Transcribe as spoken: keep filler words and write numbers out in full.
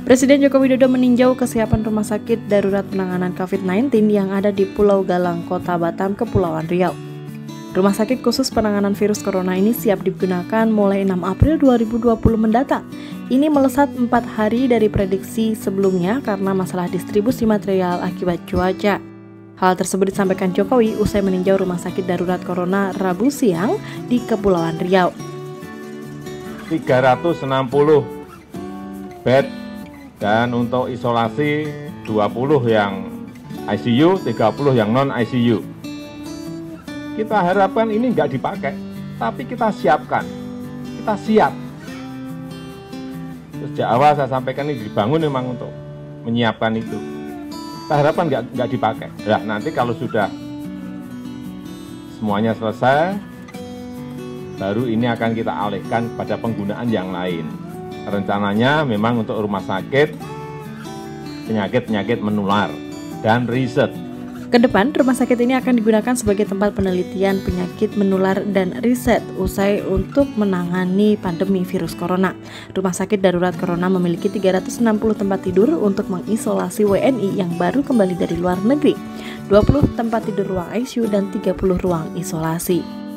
Presiden Joko Widodo meninjau kesiapan rumah sakit darurat penanganan covid sembilan belas yang ada di Pulau Galang, Kota Batam, Kepulauan Riau. Rumah sakit khusus penanganan virus corona ini siap digunakan mulai enam April dua ribu dua puluh mendatang. Ini melesat empat hari dari prediksi sebelumnya karena masalah distribusi material akibat cuaca. Hal tersebut disampaikan Jokowi usai meninjau rumah sakit darurat corona Rabu siang di Kepulauan Riau. tiga ratus enam puluh bed dan untuk isolasi dua puluh yang I C U, tiga puluh yang non I C U. Kita harapkan ini nggak dipakai, tapi kita siapkan, kita siap. Sejak awal saya sampaikan ini dibangun memang untuk menyiapkan itu. Kita harapkan nggak nggak dipakai. Nah, nanti kalau sudah semuanya selesai, baru ini akan kita alihkan pada penggunaan yang lain. Rencananya memang untuk rumah sakit, penyakit-penyakit menular, dan riset. Kedepan, rumah sakit ini akan digunakan sebagai tempat penelitian penyakit menular dan riset usai untuk menangani pandemi virus corona. Rumah sakit darurat corona memiliki tiga ratus enam puluh tempat tidur untuk mengisolasi W N I yang baru kembali dari luar negeri, dua puluh tempat tidur ruang I C U dan tiga puluh ruang isolasi.